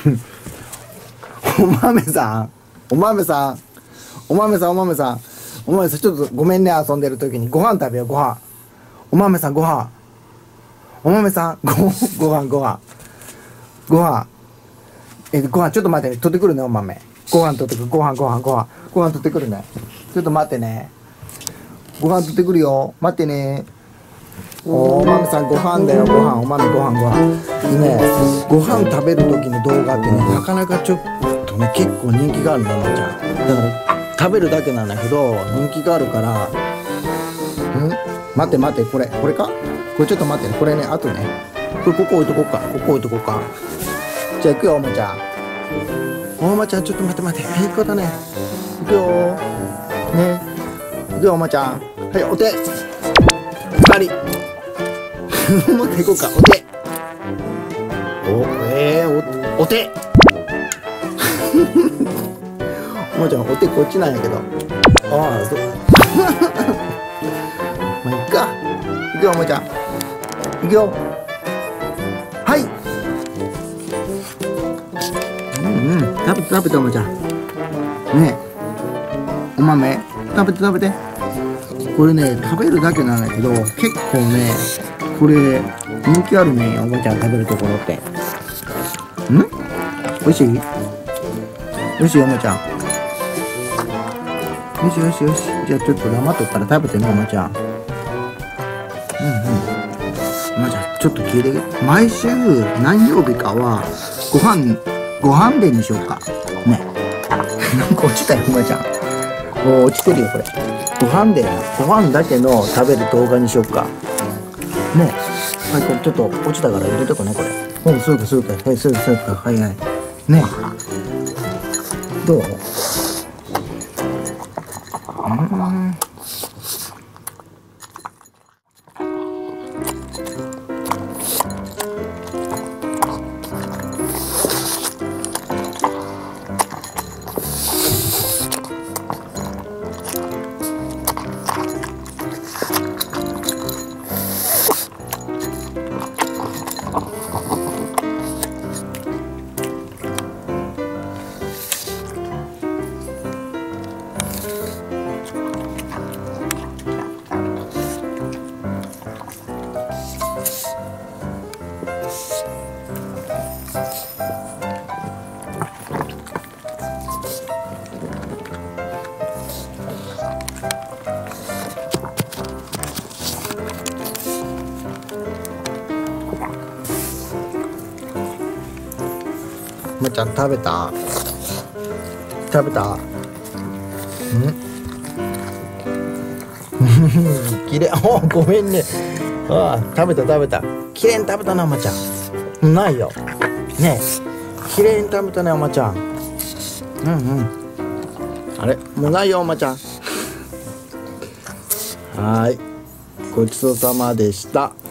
お豆さん、お豆さん、お豆さん、お豆さん、お豆さん、ちょっとごめんね、遊んでる時に。ご飯食べよう、ご飯。お豆さん、ご飯。お豆さん、ご飯、ご飯。ご飯。ご飯、ちょっと待ってね、取ってくるね、お豆。ご飯取ってくる、ご飯取ってくるね。ちょっと待ってね。ご飯取ってくるよ。待ってね。お豆さん、ご飯だよ、ご飯。お豆、ご飯。ね、ご飯食べる時の動画ってね、なかなかちょっとね、結構人気があるんだ、おまちゃん。だから、食べるだけなんだけど、人気があるから、待って、これか？これちょっと待ってね、これね、あとね、これここ置いとこうか。じゃあ行くよ、おまちゃん。おまちゃん、ちょっと待って。いい子だね。行くよね。行くよ、おまちゃん。はい、お手。2人。もう一回行こうか、お手。お手。おまちゃん、お手こっちなんやけど。ああ、そう。まあ、いっか。行くよ、おまちゃん。行くよ。はい。食べて、おまちゃん。ねえ。お豆、食べて。これね、食べるだけなんだけど、結構ね、これ、人気あるね、おばちゃん食べるところって。おいしい？よし、おばちゃん。よし。じゃあちょっと黙っとくから食べてね、おばちゃん。おばちゃん、ちょっと聞いて。毎週何曜日かは、ご飯デーにしようか。ね。落ちたよ、おばちゃん。もう落ちてるよ、これ。ご飯だけの食べる動画にしよっか。ね。はい、これちょっと落ちたから入れとくね、これ。そうか。はい。ね。どう？まちゃん食べた？きれい。ごめんね。食べた。きれいに食べたな、まちゃん。ないよ。ねえ。きれいに食べたね、おまちゃん。あれ？もうないよ、おまちゃん。はーい。ごちそうさまでした。